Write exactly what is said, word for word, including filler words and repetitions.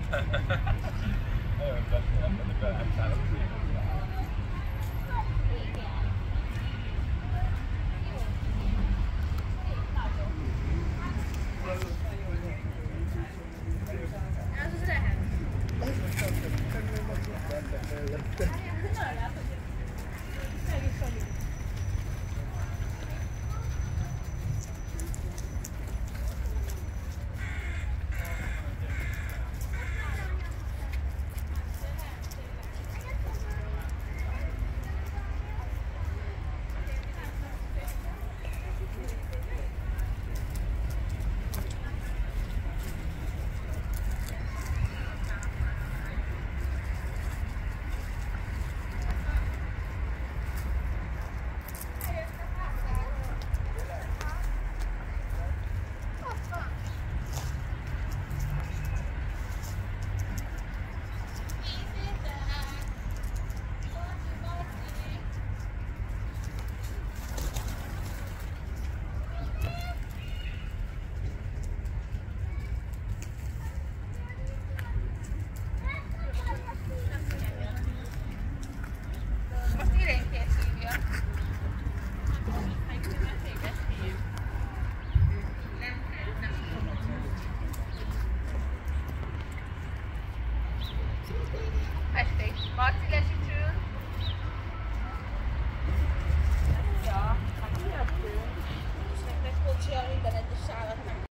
Nagyon nem beláttál. Ez az lehet. Meg is vagyunk. Marci lesütül. Ja, hát mi a fő? És nektek kocsi a minden egyes állat meg.